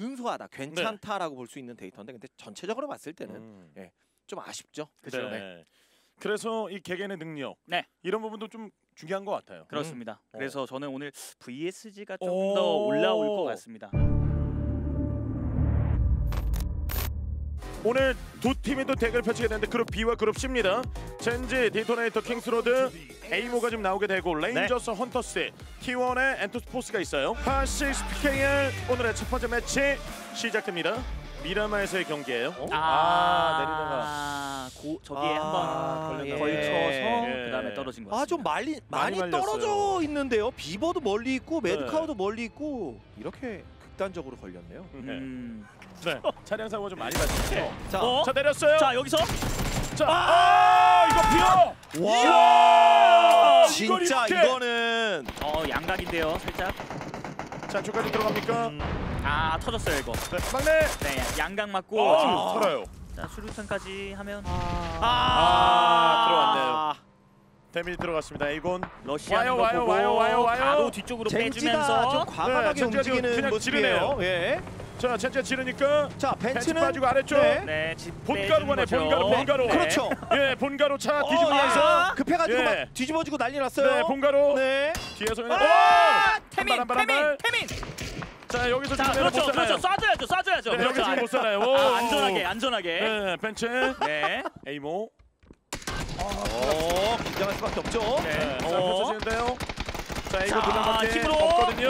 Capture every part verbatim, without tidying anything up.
순수하다, 괜찮다라고 네. 볼 수 있는 데이터인데 근데 전체적으로 봤을 때는 음. 예, 좀 아쉽죠. 그렇죠. 네. 네. 그래서 이 개개인의 능력 네. 이런 부분도 좀 중요한 것 같아요. 그렇습니다. 음. 그래서 어. 저는 오늘 브이에스지가 좀 오. 더 올라올 것 같습니다. 오늘 두 팀이 또 대결을 펼치게 되는데 그룹 B와 그룹 C입니다. 젠지, 디토네이터, 킹스로드, 에이모가 지금 나오게 되고 레인저스, 네. 헌터스, 티원의 엔토스포스가 있어요. 파시스 피케이알 오늘의 첫 번째 매치 시작됩니다. 미라마에서의 경기예요. 어? 아, 아 내리다가 아, 고, 저기에 아, 한번 예. 걸쳐서 예. 그다음에 떨어진 것 같습니다. 아, 좀 많이 많이, 많이 떨어져 있는데요. 비버도 멀리 있고 매드카우도 네. 멀리 있고 이렇게 극단적으로 걸렸네요. 음. 네. 차량 사고가 좀 많이 났죠. 네. 자, 어? 자 내렸어요. 자 여기서 자, 아, 아 이거 비어. 와, 진짜 이거는 어 양각인데요, 살짝. 자, 안쪽까지 들어갑니까? 음. 아 터졌어요 이거. 네, 막내. 네, 양각 맞고 아, 지금 살아요. 자 수류탄까지 하면 아, 아, 아 들어왔네요. 데미지 들어갔습니다. 에이곤. 러시아는 와요, 와요, 와요, 와요, 와요. 바로 뒤쪽으로 빼주면서 좀 과감하게 네, 움직이는 그냥 모습이에요. 예. 자, 젠지가 지르니까 자, 벤츠 벤츠는 빠지고 아래쪽. 네. 네, 집 본가로 가네. 거죠. 본가로, 본가로. 네. 그렇죠. 예, 본가로 차 어, 뒤집으면서 아, 급해가지고 예. 막 뒤집어지고 난리 났어요. 네, 본가로. 네. 뒤에서 그냥 아, 오! 태민, 한 발, 한 발, 한 태민, 발. 태민. 자, 여기서 자, 지금 그렇죠, 못 살아요. 그렇죠. 쏴줘야죠, 쏴줘야죠. 네, 그렇죠. 여기 지금 못 살아요. 오. 아, 안전하게, 안전하게. 네, 벤츠. 네. 에이모. 어, 긴장할 수밖에 없죠. 네. 네, 자, 어. 펼쳐지는데요. 자, 이거 자, 두 명밖에 힘으로. 없거든요.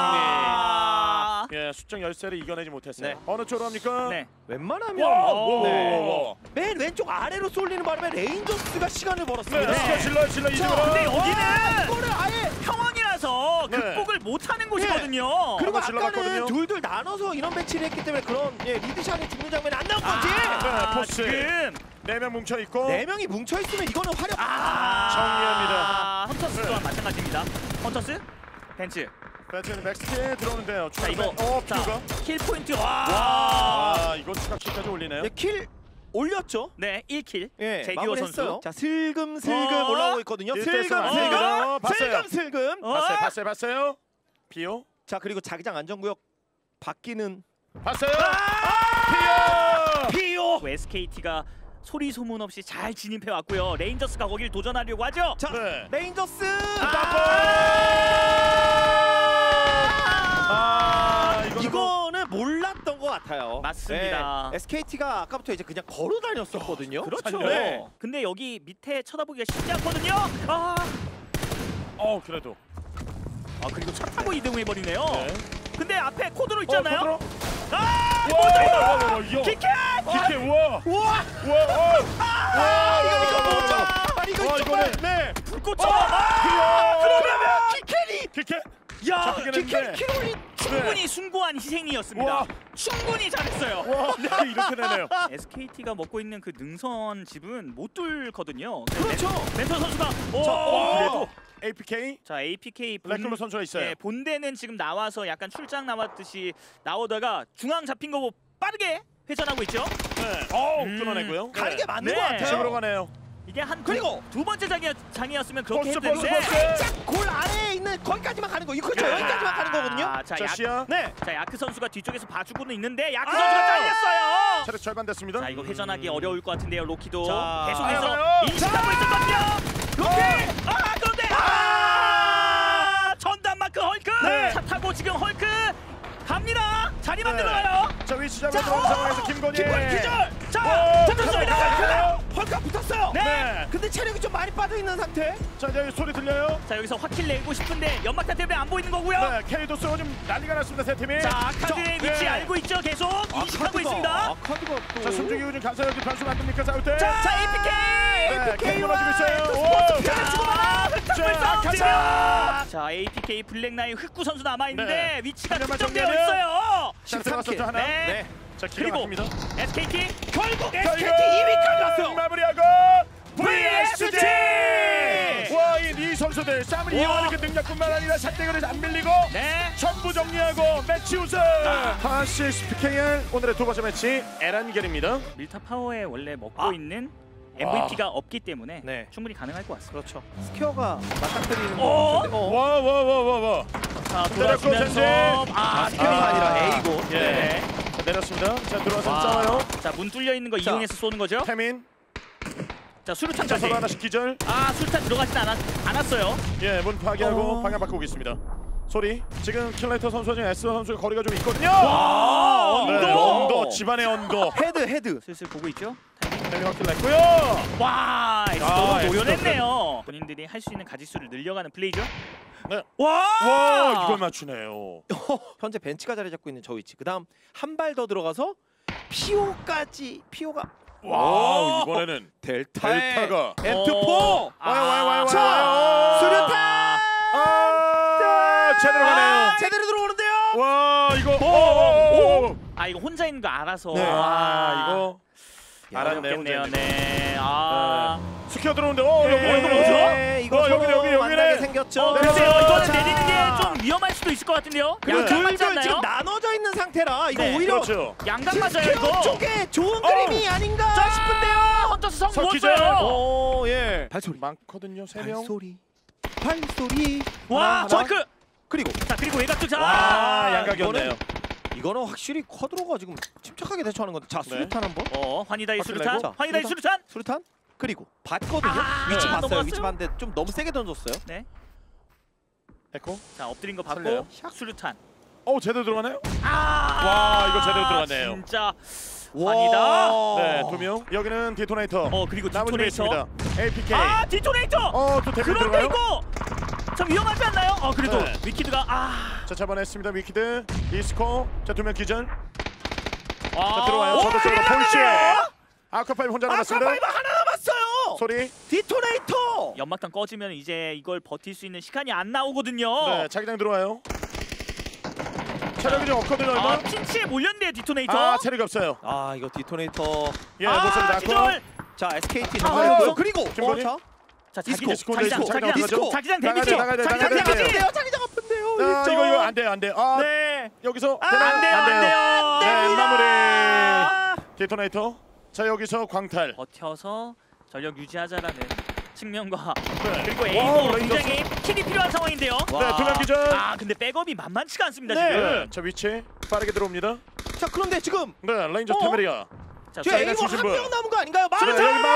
아. 정리. 예, 수정 열쇠를 이겨내지 못했어요. 네. 어느 쪽으로 합니까? 네. 웬만하면 와, 와, 와, 네. 와, 와. 맨 왼쪽 아래로 쏠리는 바람에 레인저스가 시간을 벌었습니다. 네, 네. 질러, 질러, 질러, 이쪽으로. 근데 여기는 이거를 아예 평원이라서 네. 극복을 못하는 곳이거든요. 그리고 한번 질러봤거든요. 아까는 둘둘 나눠서 이런 배치를 했기 때문에 그런 예, 리드샷이 죽는 장면이 안 나온 거지. 아, 네, 포스. 지금 네 명 뭉쳐 있고. 네 명이 뭉쳐 있으면 이거는 화력. 아, 정리합니다. 헌터스 네. 또한 마찬가지입니다. 헌터스, 벤츠. 벤츠는 맥스키에 들어오는데요. 자 이거 어, 자, 퓨가. 킬 포인트. 와. 와, 이거 추가 킬까지 올리네요. 네, 킬 올렸죠. 네, 일 킬. 예, 제기호 선수. 마무리했어요. 자, 슬금슬금 어? 올라오고 있거든요. 일 대 삼. 슬금슬금. 어, 봤어요. 슬금슬금. 어? 봤어요, 봤어요, 봤어요. 비오. 자, 그리고 자기장 안전구역 바뀌는 봤어요. 아! 비오. 피오. 에스케이티가 소리 소문 없이 잘 진입해 왔고요. 레인저스가 거길 도전하려고 하죠. 자, 네. 레인저스. 아, 이거는 뭐- 이거는 몰랐던 것 같아요. 맞습니다. 네, 에스케이티가 아까부터 이제 그냥 걸어 다녔었거든요. 그렇죠. 살려요. 근데 여기 밑에 쳐다보기가 쉽지 않거든요. 아, 어, 그래도. 아 그리고 차 타고 이동해 버리네요. 네. 근데 앞에 코드로 있잖아요. 어, 아, 와, 먼저 이거. 와, 와, 와, 이거. 키켓. 키켓, 우와. 우와! 우와, 와. 아, 와, 이거 이거 와, 뭐죠? 와. 아니 이거 와, 정말 이거는- 네. 불꽃 어, 쳐. 아, 그러면 키켓이 키켓. 야, 잡히긴 키켓 했는데. 키로리 충분히 숭고한 희생이었습니다. 와. 충분히 잘했어요. 와, 네, 이렇게 되네요. 에스케이티가 먹고 있는 그 능선 집은 못 뚫거든요. 그렇죠. 멘토 선수가 오, 자, 어, 그래도 에이피케이. 자 에이피케이 본, 레클로 선수가 있어요. 네, 본대는 지금 나와서 약간 출장 나왔듯이 나오다가 중앙 잡힌 거 보고 빠르게 회전하고 있죠. 네. 어, 음. 끊어내고요. 가는 게 맞는 네. 것 같아요. 집으로 가네요. 이게 한 그리고 두, 두 번째 장이, 장이었으면 그렇게 버스, 버스, 했는데 버스. 살짝 골 아래에 있는 거기까지만 가는 거. 이거 그렇죠. 네. 여기까지만 가는 거거든요. 아, 자, 자, 야, 시야. 네. 자 야크 선수가 뒤쪽에서 봐주고는 있는데 야크 아! 선수가 잘렸어요. 체력 절반 됐습니다. 자 이거 회전하기 어려울 것 같은데요. 로키도 자, 계속해서 알아요. 인식하고 있었거든요. 로키! 아 그런데 아! 전담 마크 헐크! 네. 차 타고 지금 헐크 갑니다. 자리 네. 만들어요. 자, 위치 잡아 자, 들어온 어! 상황에서 김건희. 김건희 기절. 자 오, 잡혔습니다. 가요. 헐크가 붙었어요. 네. 네. 근데 체력이 좀 많이 빠져 있는 상태. 자, 여기 소리 들려요? 자 여기서 확킬 내고 싶은데 연막탄 때문에 안 보이는 거고요. 네, K도 쏘고 좀 난리가 났습니다, 세 팀이. 자 카드의 자, 위치 네. 알고 있죠. 계속 인식하고 아카드가- 있습니다. 아카드가 또. 자, 숨죽이 요즘 감사역이 변수 만듭니까, 싸울 때? 자, 자 에이피케이. 네, K 무너지고 있어요. 스포츠 오! 피아노 치고 자, 흑탕물 자, 싸움 지금. 가자. 자, 에이피케이 블랙나인 흑구 선수 남아 있는데 네. 위치가 하나만 특정되어 정리하면 있어요. 자, 십삼 들어갔었죠, 킬. 하나. 네. 네. 자, 기가 그리고 막힙니다. 에스케이티 결국 자, 에스케이티 이거 이 위까지 왔어요. 마무리하고 브이에스지! 와, 이 이 선수들 싸움을 이어가는 그 능력뿐만 아니라 샷대결에서 안 밀리고 네. 전부 정리하고 매치 우승! 파시스 피케이알 오늘의 두 번째 매치 에란겔입니다. 밀타 파워에 원래 먹고 아. 있는 엠브이피가 없기 때문에 네. 충분히 가능할 것 같습니다. 그렇죠. 스퀘어가 맞닥뜨리는 어? 거. 어? 와, 와, 와, 와, 와. 자, 때렸고, 돌아주면서 젠지. 아, 스퀘어가 아. 아니라 A고. 예. 네. 있습니다. 자 들어와서 와. 싸워요. 자, 문 뚫려 있는 거 자. 이용해서 쏘는 거죠. 태민. 자, 자 수류탄까지. 서로 하나씩 기절. 아, 수류탄 들어가진 않았, 않았어요. 예, 문 파괴하고 어. 방향 바꾸고 있습니다. 소리. 지금 킬라이터 선수와 지금 에스 선수의 거리가 좀 있거든요. 와, 네, 언더. 언더 집안의 언더. 헤드 헤드. 슬슬 보고 있죠. 태민 확킬 냈고요. 와, 아, 너무 엑스더블. 노련했네요. 본인들이 할 수 있는 가짓수를 늘려가는 플레이죠. 네. 와, 와 이걸 맞추네요. 현재 벤치가 자리 잡고 있는 저 위치. 그다음 한 발 더 들어가서 피오까지 피오가 와 이번에는 델타의 델타가. 엔트포. 어. 와요 와요 와요 자, 와요. 수류탄 아 제대로 가네요. 제대로 들어오는데요. 와 이거 오, 오, 오. 아, 이거 혼자 있는 거 알아서. 네. 아 이거 알았네요. 알았네요. 네. 아, 스퀘어 들어오는데 어 여기 예, 이거 뭐죠? 네, 이거 어, 여기, 서로 여기, 여기네. 만나게 생겼죠. 어, 네. 글쎄요. 이거는 자. 내리는 게 좀 위험할 수도 있을 것 같은데요. 그리고 양각 맞지 둘둘 않나요? 지금 나눠져 있는 상태라 이거 네, 오히려 그렇죠. 양각 지금 맞아요, 스퀘어 이거. 쪽에 좋은 어. 그림이 아닌가 자, 싶은데요. 헌터스 성 석기절. 누웠어요. 오, 예. 발소리. 많거든요 세 명. 발소리. 발소리. 와, 하나, 저크. 그리고 자, 그리고 외곽 자. 아 양각이었네요. 이거는 확실히 쿼드로가 지금 침착하게 대처하는 건데. 자, 수류탄 한번. 어, 환희다이 확실히 수류탄. 내고. 환희다이 수류탄. 수류탄. 그리고 봤거든요. 아, 위치 네. 봤어요. 넘어갔어요? 위치 봤는데 좀 너무 세게 던졌어요. 네. 에코. 자, 엎드린 거 받고 살려요. 수류탄. 어 제대로 들어가네요. 아! 와, 이거 제대로 들어갔네요. 진짜 와. 환희다. 네 두 명. 여기는 디토네이터. 어, 그리고 나머지 몇 디토네이터. 있습니다. 에이피케이. 아, 디토네이터. 어또 데뷔 그런데 들어가요. 이거 좀 위험하지 않나요? 어, 그래도 네. 위키드가 아. 자 잡아냈습니다. 위키드. 이스코. 자 두 명 기절. 와. 자 들어와요. 오, 저도 쪽으로 그래요? 폴시. 아쿠아파이브 혼자 남았습니다. 아쿠아파이브 하나 남았어요. 소리. 디토네이터. 연막탄 꺼지면 이제 이걸 버틸 수 있는 시간이 안 나오거든요. 네 자기장 들어와요. 체력이 좀 없거든요. 얼마. 아, 핀치에 몰렸네요, 디토네이터. 아 체력이 없어요. 아, 이거 디토네이터. 예 아, 못습니다. 아쿠아. 기절. 자, 에스케이티 아, 정리했고요. 어, 그리고 김건희? 어, 자. 자, 디스코, 자기장, 자기장, 디스코, 자기장, 디스코. 자기장 나가야 데미지. 돼, 나가야 돼, 자기장 나가야 돼. 데미지. 아픈데요. 자기장 아픈데요. 아 일 점. 이거 이거 안 돼요 안 돼요. 아 네. 여기서 아, 되나요? 안 돼요, 안 돼요. 네 됩니다. 마무리. 디토네이터. 자 여기서 광탈. 버텨서 전력 유지하자라는 측면과 네. 그리고 와우, 에이도 레인저스. 굉장히 킬이 필요한 상황인데요. 와. 네, 두명 기절. 아, 근데 백업이 만만치가 않습니다, 네. 지금. 네, 저 위치 빠르게 들어옵니다. 자, 그런데 지금 네, 레인저 어? 테메리아. 자, 저 저희가 에이모 주신 한 분. 명 남은 거 아닌가요? 네, 마르타. 여기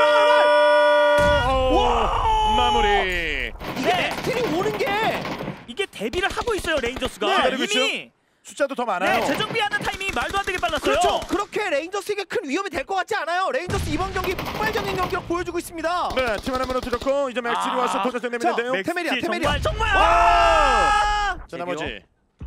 마. 오, 마무리. 이게 네. 엑스트리 오는 게 이게 대비를 하고 있어요, 레인저스가. 네, 그리고 이미 숫자도 더 많아요. 네, 재정비하는 타이밍이 말도 안 되게 빨랐어요. 그렇죠. 그렇게 레인저스에게 큰 위험이 될 것 같지 않아요. 레인저스 이번 경기 폭발적인 경기력 보여주고 있습니다. 네, 팀 하나 무너뜨렸고 이제 맥스리 아. 와서 도전 되는데요. 맥- 테메리아, 맥스티 테메리아. 정말 정말. 와! 자 재규. 나머지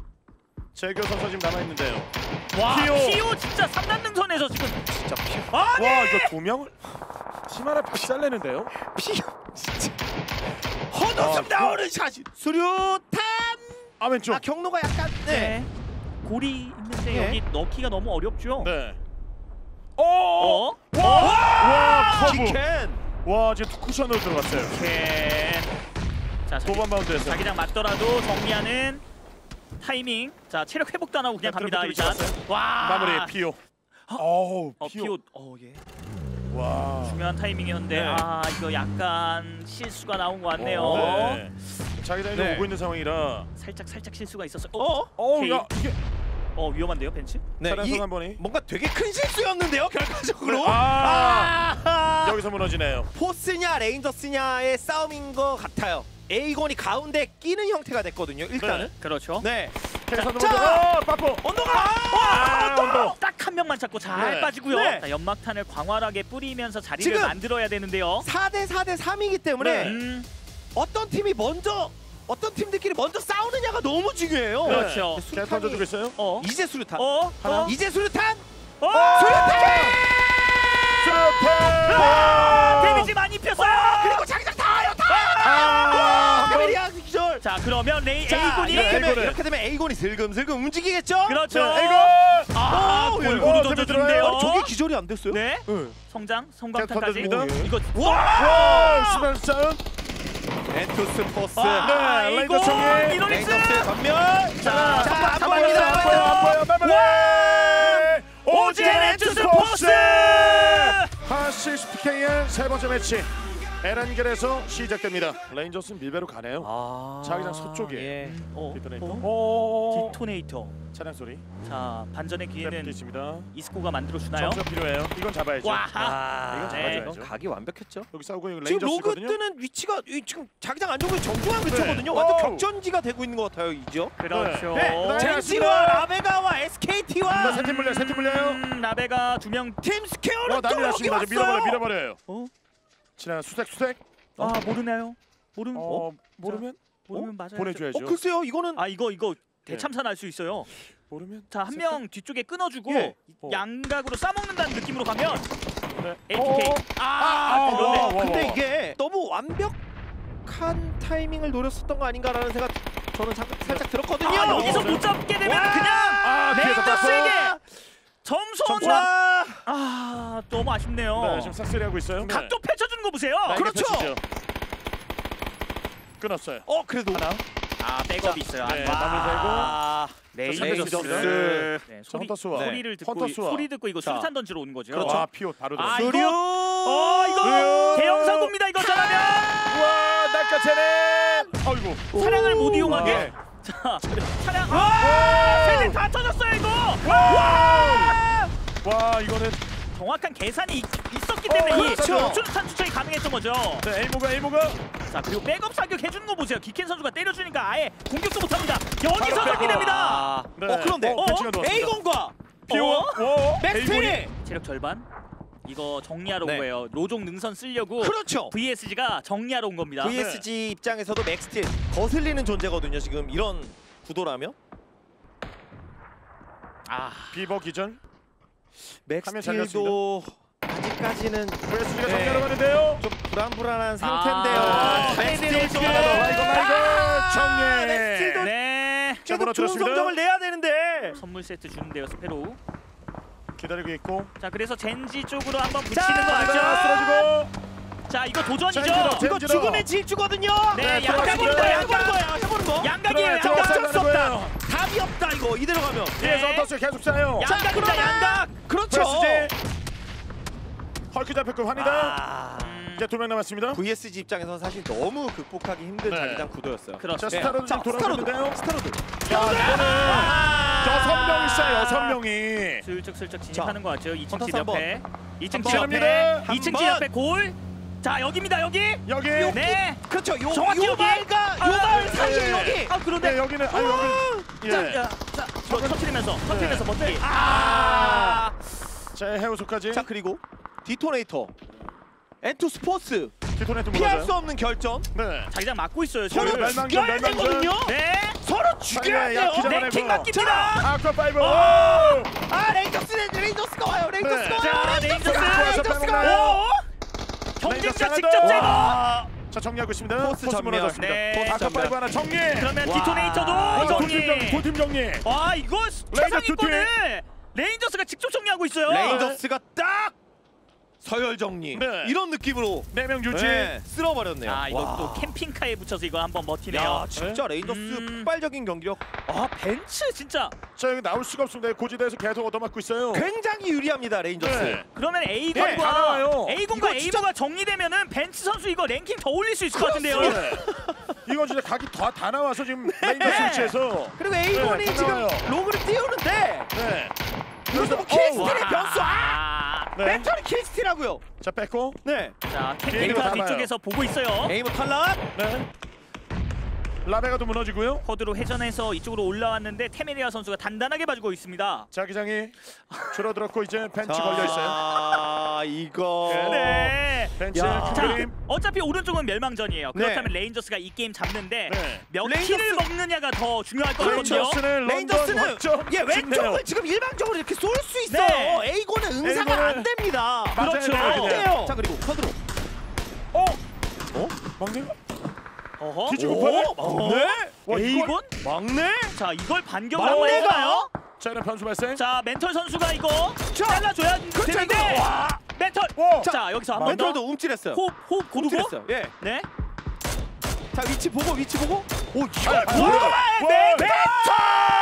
재규 선수 지금 남아 있는데요. 와, 피오. 피오 진짜 삼 단 능선에서 지금 진짜 피 아, 네. 와 이거 두 명을 팀 하나 박살내는데요. 피 진짜 헛웃음 아, 나오는 샷이. 수류탄. 아 왼쪽. 아, 경로가 약간 네. 네. 골이 있는데 네. 여기 넣기가 너무 어렵죠. 네. 오! 어? 와! 와 커브. 키켄. 와 지금 투 쿠션으로 들어갔어요. 캔. 자, 자기, 도반 바운드에서. 자기장 맞더라도 정리하는 타이밍. 자, 체력 회복도 안 하고 그냥 네, 갑니다, 트래픽 일단. 찍었어요. 와. 마무리 피오. 어우 어, 피오. 피오. 어, 예. 와. 중요한 타이밍이었는데 네. 아, 이거 약간 실수가 나온 것 같네요. 어. 네. 자기장이 네. 오고 있는 상황이라. 살짝 살짝 실수가 있었어요. 어, 어? 어우 오케이. 야 이게 어, 위험한데요, 벤츠? 네, 차량선 이 한 번이. 뭔가 되게 큰 실수였는데요, 결과적으로. 아! 아! 여기서 무너지네요. 포스냐 레인저스냐의 싸움인 것 같아요. 에이건이 가운데 끼는 형태가 됐거든요. 일단은. 그렇죠. 네. 계속 자! 자, 빠뽀. 언더가. 아, 언더. 딱 한 명만 잡고 잘 네. 빠지고요. 네. 자, 연막탄을 광활하게 뿌리면서 자리를 지금 만들어야 되는데요. 사 대 사 대 삼이기 때문에 음, 어떤 팀이 먼저 어떤 팀들끼리 먼저 싸우느냐가 너무 중요해요. 네. 그렇죠. 잘 던져주고 있어요. 어? 이제 수류탄. 어? 하나. 어? 이제 수류탄. 어? 수류탄. 수류탄. 데미지 많이 입혔어요. 그리고 자기장 다요 다. 아, 테메리아 기절. 자, 그러면 레이 자, 에이곤이 이렇게 되면, 에이곤을. 이렇게 되면 에이곤이 슬금슬금 움직이겠죠? 그렇죠. 자, 이거. 아, 오, 골고루 어, 던져주는데요. 들어와요. 저게 기절이 안 됐어요? 네. 네. 성장, 자, 성광탄까지. 던져줍니다. 이거 와, 수면 싸움. 엔투스 포스. 아, 네, 에이곤 레이더 총이. 이노닉스. 레인저스 전면. 자, 자, 안 잡아요, 보입니다. 잡아요. 안 보여요. 안 보여, 마무리. 오지엔 엔투스 포스. 하시 스피케이의 세 번째 매치. 에란겔에서 시작됩니다. 레인저스는 밀배로 가네요. 아, 자기장 서쪽에. 예. 어, 디토네이터. 어? 오. 디토네이터. 차량 소리. 자 반전의 기회는 있습니다. 이스코가 만들어 주나요? 점수가 필요해요. 이건 잡아야죠. 와. 아, 이건 네. 잡아줘야죠. 각이 완벽했죠. 여기 싸우고 있는 지금 로그 레인저스거든요. 뜨는 위치가 이, 지금 자기장 안쪽에 정중앙 근처거든요. 네. 완전 오우. 격전지가 되고 있는 것 같아요, 이죠. 그렇죠. 네. 젠지와 라베가와 에스케이티와 세팀 물려, 세팀 물려요. 음, 라베가 두 명. 팀 스퀘어는 어, 또 난리 여기 났습니다. 지금 밀어버려, 왔어요. 밀어버려요. 어? 지나 수색, 수색. 아 모르나요? 모르. 어? 어, 모르면 모르면 맞아요. 보내줘야죠. 어, 글쎄요, 이거는 아 이거 이거 대참사 날 수 있어요. 모르면. 자 한 명 뒤쪽에 끊어주고 예. 어. 양각으로 싸먹는다는 느낌으로 가면 네. 에이피케이. 어, 아, 아, 그런데 와, 와, 근데 와. 이게 너무 완벽한 타이밍을 노렸었던 거 아닌가라는 생각 저는 잠깐 살짝 들었거든요. 아, 여기서 못 잡게 되면 와! 그냥 아, 뒤에서 레인저스에게 땄어. 점수 점수. 원. 와, 아 너무 아쉽네요. 네, 지금 싹쓸이 하고 있어요. 네. 각도 펼쳐주는 거 보세요. 날개 그렇죠. 펼치죠. 끊었어요. 어 그래도 하나. 아 백업이 있어요. 네, 아, 남을 대고. 아, 레인저스. 레인저스. 네, 자, 소리, 헌터스와. 소리를 듣고 헌터스와. 소리 듣고 이거 자. 수류탄 던지러 오는 거죠. 그렇죠. 아, 피오 바로 아, 들어갔어요. 이거- 어 이거 으요. 대형 사고입니다. 이거 잘하면 와, 낚아채는. 아이고. 차량을 못 이용하게. 네. 자 차량. 와 세대 다 터졌어요 이거. 와 와, 이거는 정확한 계산이 있, 있었기 때문에 이 그렇죠. 수류탄 추적이 가능했던 거죠. 네, 에이모가 에이모가 자 그리고 백업 사격 해주는 거 보세요. 기켄 선수가 때려주니까 아예 공격도 못합니다. 여기서 바로 정리됩니다. 아, 네. 어 그런데 어, 벤치가 들어왔습니다. 에이건과 피오. 어? 와, 맥스테리. 체력 절반. 이거 정리하러 온 네. 거예요. 로종 능선 쓰려고 그렇죠. 브이에스지가 정리하러 온 겁니다. 브이에스지 입장에서도 맥스틸 거슬리는 존재거든요. 지금 이런 구도라면 아 비버 기절. 맥스틸도 아직까지는 브이에스지가 네. 정리하러 가는데요. 좀 불안불안한 상태인데요. 아, 맥스틸 네, 지금 네, 하나 더. 네. 아이고, 아이고. 정리. 아, 맥스틸도 네. 자, 계속 좋은 무너뜨렸습니다. 성적을 내야 되는데. 선물 세트 주는데요 스페로우. 기다리고 있고. 자 그래서 젠지 쪽으로 한번 붙이는 자, 거 하나 맞죠? 쓰러지고. 자 이거 도전이죠. 젠지로, 이거 젠지로. 죽음의 질주거든요. 네, 네, 양각 들어갔습니다. 해보는 거야. 해보는 양각. 거야. 해보는 거. 양각이에요. 들어가, 양각. 들어가. 어쩔 수 없다. 거예요. 답이 없다 이거 이대로 가면. 뒤에서 네. 언더스 계속 싸요. 자, 양각입니다. 그러나- 양각. 그렇죠. 브이에스지. 헐크 잡혔고 환희다. 아, 음, 이제 두 명 남았습니다. 브이에스지 입장에서는 사실 너무 극복하기 힘든 네. 자기장 구도였어요. 자, 그렇죠. 스타로드 자, 지금 돌아오는데요. 스타로드. 야, 이거는 아. 여섯 명 있어요. 여섯 명이. 슬쩍 슬쩍 진입하는 거 같죠. 이 층 집 헌터스 한 번. 옆에. 이 층 한 집 번. 옆에. 한 이 층 번. 집 옆에 골. 자 여기입니다 여기. 여기. 네. 그렇죠. 요 정확히 여기. 요발과 아, 요발 네. 사이에 여기. 네. 아 그런데 네, 여기는 아 여기. 자, 예. 자, 자, 저 터트리면서 터트리면서 버티기. 네. 아. 자, 해우소까지. 자 그리고 디토네이터, 엔투 스포츠 디토네이트 피할 무너져요. 수 없는 결전. 네. 자기장 막고 있어요. 서로 지금. 멸망전, 죽여야 멸망전. 되거든요. 네. 서로 죽여야 사이에 돼요. 약기 잡아내고. 랭킹 바뀝니다. 아쿠아 파이브. 아 레인저스 레인저스가 와요. 레인저스가 네. 와요. 자, 레인저스. 레인저스가 빼먹나요? 와요. 경쟁자 레인저스 직접 제거. 아, 자, 정리하고 있습니다. 포스 전멸. 무너졌습니다. 네. 포스 아쿠아 전멸. 파이브 하나 정리. 그러면 와. 디토네이터도 아, 정리. 도팀 정리. 도팀 정리. 와 이거 레인저 최상위권을 레인저스가 직접 정리하고 있어요. 레인저스가 딱 서열 정리. 네. 이런 느낌으로 네 명 유지. 네, 쓸어버렸네요. 아 이거 와. 또 캠핑카에 붙여서 이거 한번 버티네요. 야 진짜 레인저스 음. 폭발적인 경기력 아 벤츠 진짜. 자, 여기 나올 수가 없습니다. 고지대에서 계속 얻어맞고 있어요. 굉장히 유리합니다 레인저스. 네. 그러면 다 A군과 나와요. A군과 이거 진짜- A군과 정리되면은 벤츠 선수 이거 랭킹 더 올릴 수 있을 것 같은데요. 네. 이건 진짜 각이 다, 다 나와서 지금 레인저스 위치에서. 그리고 에이건이 네, 지금 나와요. 로그를 띄우는데 네. 이것도 뭐 어우. 킬스틸의 변수. 아! 와. 네. 멘탈이 킬스틸하고요. 자, 뺐고. 네. 자 비행기로 캠핑카 담아요. 뒤쪽에서 보고 있어요. 에이머 탈락. 네. 라베가도 무너지고요. 허드로 회전해서 이쪽으로 올라왔는데 테메리아 선수가 단단하게 봐주고 있습니다. 자기장이 줄어들었고 이제 벤치 자, 걸려 있어요. 아 이거. 네. 벤치 야. 자 그림. 어차피 오른쪽은 멸망전이에요. 네. 그렇다면 레인저스가 이 게임 잡는데 네. 몇 레인저스- 킬을 먹느냐가 더 중요할 것 같거든요. 레인저스는 런던 레인저스는 확정 예 짓네요. 왼쪽을 지금 일방적으로 이렇게 쏠 수 있어요. 네. 에이곤은 응사가 에이곤은 안 됩니다. 맞아야 그렇죠. 돼요, 안 그냥. 돼요. 자 그리고 커드로. 어? 어? 막내? 어허. 뒤지고 오, 파네? 막내? 와, 에이곤? 이걸? 막내? 자 이걸 반격을 한번 해봐요. 막내가요? 자, 이런 변수 발생. 자 멘털 선수가 이거 자, 잘라줘야 그렇죠 되는데 이거. 와. 멘털. 오! 자, 여기서 한 번 더. 멘털도 움찔했어요. 호흡 호흡 고르고. 움찔했어요. 예. 네. 자 위치 보고 위치 보고. 오 이걸 아, 보고. 와, 멘털.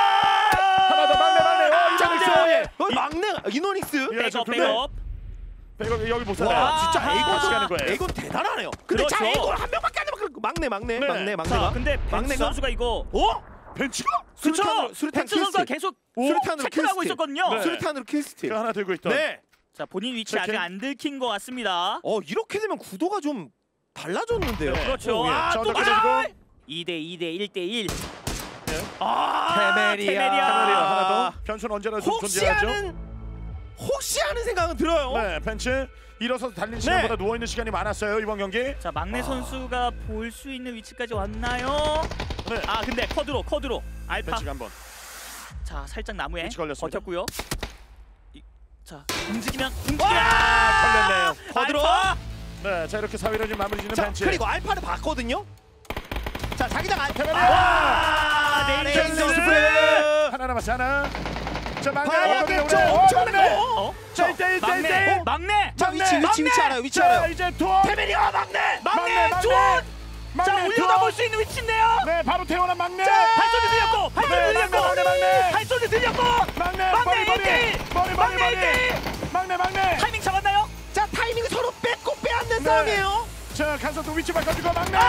하나 더 막내 막내. 어, 자 이거 그리고 있어요. 예. 여기 막내 이노닉스. 예, 저 백업 두 명. 백업. 여기 여기 못 살아요. 와 진짜 아, 에이건 같이 가는 거예요. 에이건 대단하네요. 근데 자 그렇죠. 에이건 한 명밖에 안 되면 그 막내 막내 네. 막내 자, 막내가 근데 벤츠 막내가? 선수가 이거 어? 벤치가 그렇죠. 수류탄으로- 수류탄 벤츠 선수가 킬스틱. 계속 수류탄으로 체크를 하고 킬스틱. 있었거든요. 네. 수류탄으로 킬스틸. 그 하나 들고 있던. 네. 자, 본인 위치 이렇게? 아직 안 들킨 것 같습니다. 어 이렇게 되면 구도가 좀 달라졌는데요. 네. 그렇죠. 오, 예. 아, 자, 또 어떻게 아! 되고? 이 대 이 대 일 대 일. 네. 아, 테메리아. 테메리아. 테메리아 하나 더. 변수는 언제나 좀 혹시 존재하죠. 하는 혹시 하는 생각은 들어요. 네, 벤치 일어서서 달린 시간보다 누워 있는 시간이 많았어요 이번 경기. 자, 막내 선수가 볼 수 있는 위치까지 왔나요? 네. 아, 근데 커드로 커드로 알파. 벤치가 한번. 자, 살짝 나무에 위치 걸렸습니다. 버텼고요. 이, 자, 움직이면 움직이면 걸렸네요. 커드로. 알파! 네, 자 이렇게 사위를 좀 마무리 짓는 자 벤치. 그리고 알파를 봤거든요. 자 자기장 알파. 아, 아, 레인저 레인저 스프레. 스프레. 하나 남았어 하나. 자 막내 봐야겠죠. 오거든요, 오늘. 어, 엄청난 막내. 거. 어? 자 일대 일 대 일 대 막내, 일. 막내. 자 위치 위치 위치 알아요. 위치 자 알아요. 이제 투어. 테메리아 막내. 막내 막내, 존. 자, 막내 올려다 투어. 볼 수 있는 위치인데요. 네, 바로 태어난 막내. 발소리 들렸고, 발소리 네, 들렸고, 막내, 막내, 막내. 발소리 들렸고. 막내 막내 머리 머리 일 대 일. 머리 머리 막내 머리. 일 대 일. 막내 막내. 타이밍 잡았나요? 자 타이밍 서로 뺏고 빼앗는 네. 싸움이에요. 자 가서 또 위치 바꿔주고 막내.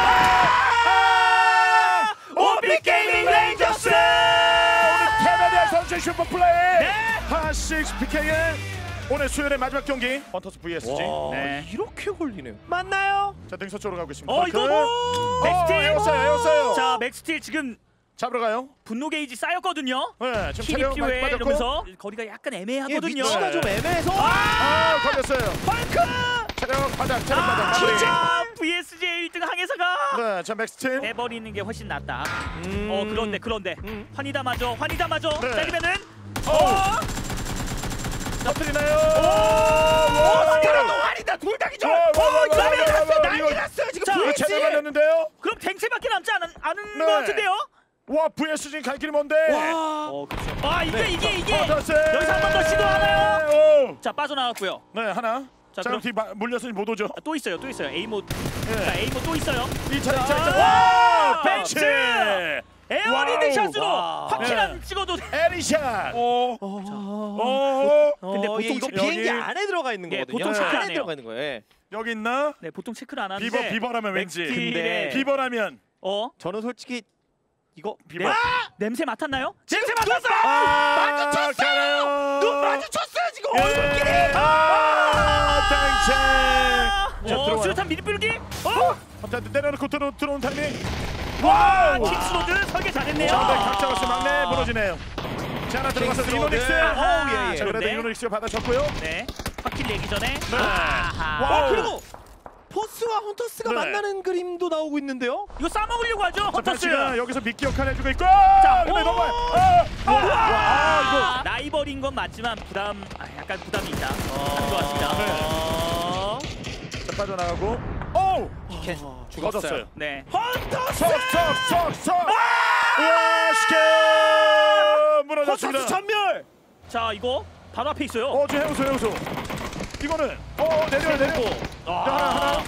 아! 오피 게이밍 레인저스. 오늘 테메리아 선수의 슈퍼 플레이. 네. 하식스 피케이의 오늘 수요일의 마지막 경기 헌터스 브이에스지. 와 네. 이렇게 걸리네요. 맞나요? 자 등서 쪽으로 가고 있습니다. 어, 이거 뭐? 어, 맥스틸. 에었어요, 에었어요. 자, 맥스틸 지금 잡으러 가요. 분노 게이지 쌓였거든요. 네, 지금 힐이 체력 많이 필요해 빠졌고. 이러면서 거리가 약간 예, 애매하거든요. 위치가 좀 애매해서. 아, 걸렸어요. 헐크! 체력 바닥, 체력 아, 바닥. 마무리. 진짜 브이에스지의 일 등 항해사가 네, 자 맥스틸. 해버리는 게 훨씬 낫다. 음. 어, 그런데 그런데 음. 환희다 마저 환희다 마저 네. 때리면은 어. 어! 터뜨리나요? 오, 스카라도 아니다. 돌다기죠. 와, 와, 와, 어, 와, 난리 와, 와, 났어요. 와, 난리 이거- 났어요. 지금 자, 이거 브이에스. 제대로 맞았는데요. 그럼 댕체밖에 남지 않은, 않은 네. 것 같은데요? 와, 브이에스 지금 갈 길이 먼데. 와. 어, 그렇죠. 아, 이게 네. 이게 이게 헌터스. 여기서 한 번 더 시도하나요? 오. 자, 빠져나왔고요. 네, 하나. 자, 자, 그럼- 그럼 뒤 마- 물려서 못 오죠. 아, 또 있어요. 또 있어요. 에이모. 자, 네. 에이모 또 있어요. 이 차, 이 차, 이 차. 자, 와, 벤츠! 벤츠. 에어리드 와우. 샷으로 와. 확실한 찍어도 돼. 에리샷. 오. 어. 오. 근데 어, 보통 예, 이거 체크- 비행기 여기- 안에 들어가 있는 예, 거거든요. 보통 체크 안 안에 해요. 들어가 있는 거예요. 예. 여기 있나? 네, 보통 체크를 안 하는데. 비버 비버라면 왠지. 근데 비버라면 어? 저는 솔직히 이거 비버. 냄새 맡았나요? 냄새 맡았어! 아, 마주쳤어요! 가나요? 눈 마주쳤어요 지금 예. 얼굴끼리. 아, 땡채. 자, 어, 들어와요. 수류탄 미리 뿌리기? 어? 자, 내려놓고 들어 들어온 타이밍. 와, 와우. 킥스로드 설계 잘했네요. 자, 네, 각자 왔어 막내 무너지네요. 자, 하나 들어가서 킹스로드. 이노닉스. 어우, 예, 예. 자, 그래도 네. 이노닉스가 받아쳤고요. 네. 확킬 내기 전에. 네. 아하. 와우. 어, 그리고 포스와 헌터스가 네. 만나는 그림도 나오고 있는데요. 이거 싸먹으려고 하죠? 자, 헌터스. 벤치가 여기서 미끼 역할 해주고 있고. 자, 근데 오. 너무. 아, 아, 아, 아, 라이벌인 건 맞지만 부담, 아, 약간 부담이 있다. 안 좋았습니다. 네. 어, 이거. 자, 빠져나가고. 오. 피켄 죽었어요. 네. 헌터스. 석석석석. 우와, 시켜 무너졌습니다. 헌터스 전멸. 자, 이거 바로 앞에 있어요. 어, 저 해우소 해우소. 이거는 어 내려 내려. 아, 하나 하나.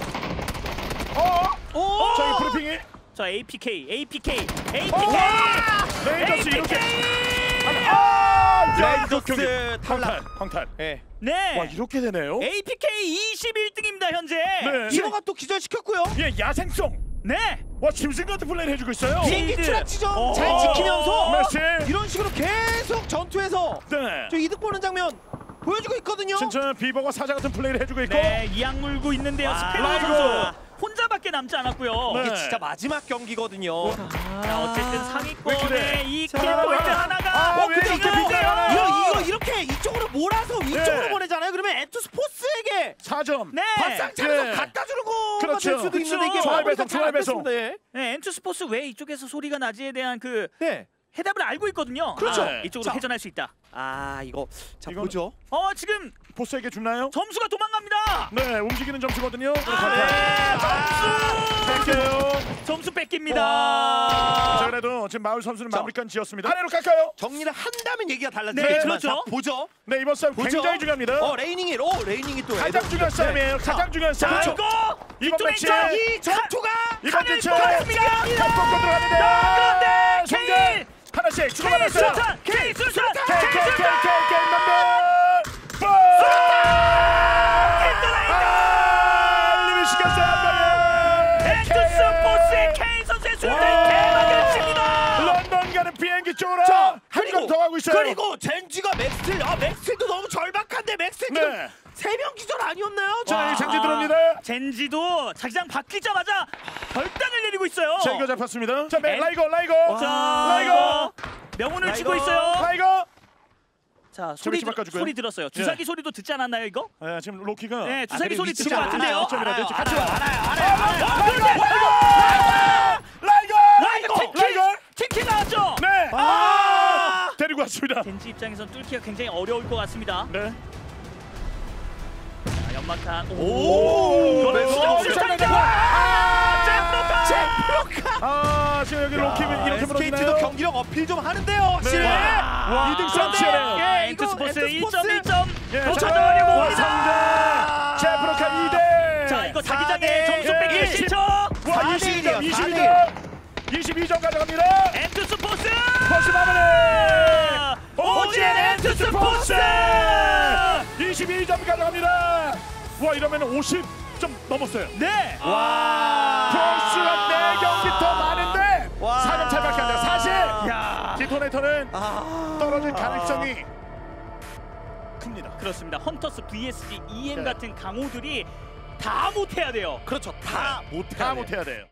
어. 오. 자, 이 브리핑이. 자, 에이피케이, 에이피케이, 어. 에이피케이. 레인저스 이렇게. 에이피케이. 아, 야, 이거 경기. 레인저스 탈락. 광탈, 광탈. 예. 네. 와, 이렇게 되네요. 에이피케이 이십일 등입니다 현재. 네. 이거가 또 기절시켰고요. 예, 야생성. 네. 와, 짐승 같은 플레이를 해주고 있어요. 비행기 빌드. 추락 지점 어. 잘 지키면서 메시. 이런 식으로 계속 전투에서 네. 저 이득 보는 장면 보여주고 있거든요. 진짜 비버가 사자 같은 플레이를 해주고 있고. 네, 이악 물고 있는데요. 와. 스페너 아이고. 선수 혼자밖에 남지 않았고요. 네. 이게 진짜 마지막 경기거든요. 자, 어쨌든 왜 상위권에 그래? 이 자, 킬포인트 하나. 하나가 아, 어, 왜 근데 이렇게 이거 비싸요? 이거 이거 이렇게 이쪽으로 몰아서 위쪽으로 네. 보내잖아요. 그러면 에투스포츠에게 사 점. 네. 밥상 차려서 네. 갖다 주는 거가 그렇죠. 될 수도 있는데 이게 그렇죠. 마무리가 중앙 잘안 배송, 됐습니다. 예. 네, 엔투 스포츠 왜 이쪽에서 소리가 나지에 대한 그 네. 해답을 알고 있거든요. 그렇죠. 아, 이쪽으로 자. 회전할 수 있다. 아 이거 자 이거는- 보죠. 어, 지금 보스에게 주나요? 점수가 도망갑니다. 네, 움직이는 점수거든요. 네, 점수. 뺄게요. 점수 자, 뺏깁니다. 그래도 지금 마을 선수는 자. 마무리까지 지었습니다. 아래로 깎아요. 정리를 한다면 얘기가 네, 달라지겠지만 그렇죠. 자, 보죠. 네, 이번 싸움 보죠. 굉장히 중요합니다. 어 레이닝이 오 레이닝이 또 가장 애들- 중요한 싸움이에요. 자, 가장 중요한 자, 싸움. 이거 이번 빅토리 매치 자, 이 전투가 이번 매치 뽑았습니다. 깎고 들어가는데. 그런데 송재 케일! 하나씩 케일 주고받았어요. 수류탄! 케일 수류탄! K 케일 K K 수류탄! K K 넘버. 나오고 있어요. 그리고 젠지가 맥스틸, 아 맥스틸도 너무 절박한데 맥스틸 지금 네. 세명 기절 아니었나요? 자, 이 젠지 와. 들어옵니다. 젠지도 자기장 바뀌자마자 결단을 내리고 있어요. 자, 이거 잡혔습니다. 자, 맨 엔- 라이거, 라이거. 자, 라이거. 명운을 라이거. 치고 있어요. 라이거. 자, 소리 위치 바꿔주고요. 소리 들었어요. 주사기 소리도 듣지 않았나요, 이거? 네, 지금 로키가 네, 아, 주사기 그리고 소리 위치가 듣은 것 같은데요. 알아요. 점이라 알아요, 될지 같이 알아요, 봐. 알아요, 알아요. 아, 그런데 라이거. 라이거 팀킬! 라이거. 팀킬 나왔죠? 네. 아! 데리고 왔습니다. 젠지 입장에선 뚫기가 굉장히 어려울 것 같습니다. 네. 자, 연막탄. 오, 이거는 네, 진짜 오, 실전이다. 오, 아, 잭프로카. 아, 지금 여기 로키 이렇게 에스케이티도 무너지나요? 경기력 어필 좀 하는데요, 확실히. 와, 이등 싸움 치열해요. 예, 이거 엔투스포스 엔투스포스. 일 점 일 점. 예, 더 자, 찾아가려고 와, 옵니다. 삼 대. 제프로카 이 대. 자, 이거 자기장에 사 대 점수 일. 빼기 예, 싫죠? 와, 사 대 이십이 일이에요, 점, 이십이 사 점. 이십이 점 가져갑니다. 엔투스포스! 포스 마무리. 오지엔 엔투스포스! 이십이 점 가져갑니다. 와, 이러면 오십 점 넘었어요. 네. 와. 포스가 네 경기 더 많은데 와. 사 점 차이밖에 안 돼요. 사실 야. 디토네이터는 아. 떨어질 가능성이 큽니다. 그렇습니다. 헌터스 브이에스지 이엠 네. 같은 강호들이 다 못해야 돼요. 그렇죠. 다 못해. 다 못해야 돼요.